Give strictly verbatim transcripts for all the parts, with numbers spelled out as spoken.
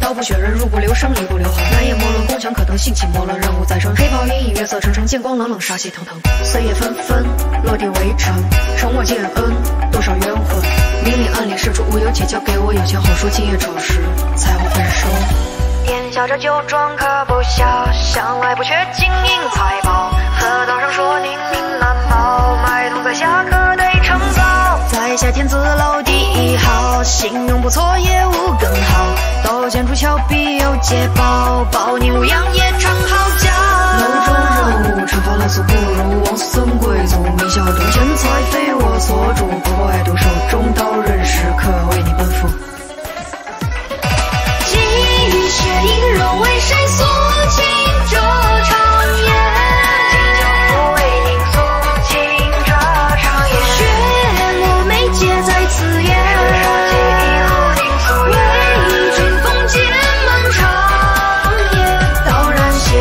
道不血人，入不留声，理不留痕。南野莫论宫墙可登，性情莫论人物再生。黑袍隐隐，月色沉沉，剑光冷冷，杀气腾腾。岁月纷纷，落地为尘，承我见恩，多少冤魂。明里暗里，事出无有解，交给我有钱好说，今夜丑时才会分手。 天下这酒庄可不小，向来不缺金银财宝。河道上说宁宁难保，买通在下可得承造。在下天子楼第一号，信用不错，业务更好。刀剑出鞘，必有捷报，保你无恙也常好交。 楼中人物，惩罚烂俗不如王孙贵族。名校中钱财非我所主，不过爱独手中刀刃时刻为你奔赴。 血影若为谁诉尽这长夜，今就不为您诉尽这长夜。血墨眉皆在此夜，手记以后定夙愿。为君风剑漫长夜，刀染血。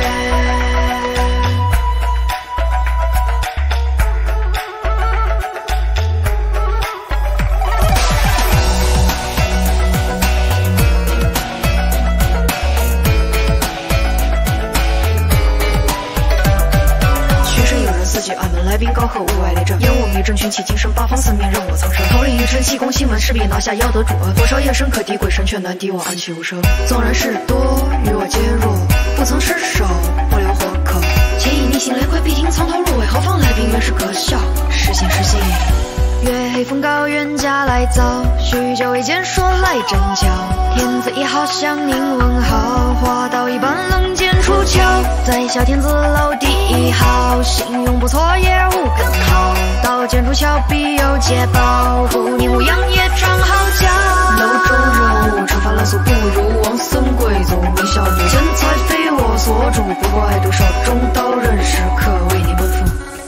来宾高贺屋外列阵，烟雾迷阵群起，精神八方四面任我藏身。头领一身气功，西门势必拿下要得主。多少夜深可敌鬼神，却难敌我安气无声。纵然事多，与我皆弱，不曾失手，不留活口。且以逆行连亏，必听从头入尾。何妨来宾原是可笑，实现实信。 月黑风高，冤家来遭，许久未见，说来真巧。天子一号向您问好，花刀一般冷剑出鞘。在下天子楼第一号，信用不错，业务更好。刀剑出鞘，必有捷报，护你无恙也常好交。 楼中人物，惩罚烂俗不如王孙贵族。名校中钱财非我所主，不过爱独手中刀刃时刻为你奔赴。